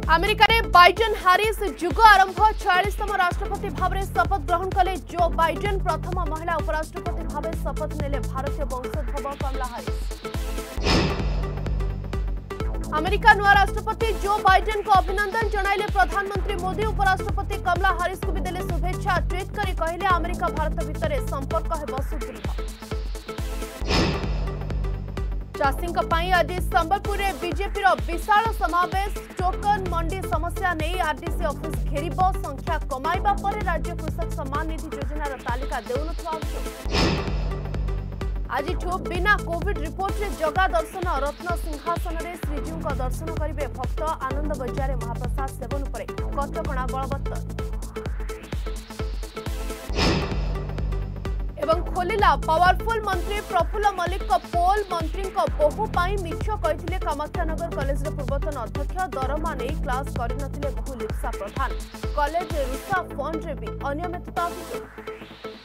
America रे Biden Haris जुग आरंभ 46तम राष्ट्रपति भाव में शपथ ग्रहण कले जो बाइडेन प्रथम महिला उपराष्ट्रपति भाव शपथ नेले भारतीय वंशोद्भव कमला हारिस। अमेरिका नुआ राष्ट्रपति जो बाइडेन को अभिनंदन जणाइले प्रधानमंत्री मोदी उपराष्ट्रपति कमला हारिस को भी देले शुभेच्छा। ट्वीट करी कहले अमेरिका भारत भितर संपर्क हेबो सुदृढ़। चाषी आज संबलपुर में बीजेपी विशाल समावेश टोकन मंडी समस्या नहीं आरडीसी ऑफिस घेर संख्या कमाइबा पर राज्य कृषक सम्मान निधि योजनार तालिका देउनथवा आज बिना कोविड रिपोर्ट रे जगा दर्शन रत्न सिंहासन में श्रीजीव का दर्शन करेंगे भक्त। आनंद बजार महाप्रसाद सेवन पर कटकणा बलवत्तर एवं खोलिला पावरफुल मंत्री प्रफुल्ल मल्लिक पोल मंत्री बहु मिछ कहते कामाख्यानगर कॉलेज पूर्वतन अध्यक्ष दरमा नहीं क्लास करनथिले बहु लिप्सा प्रधान कॉलेज रुषा फंड रे भी अनियमितता।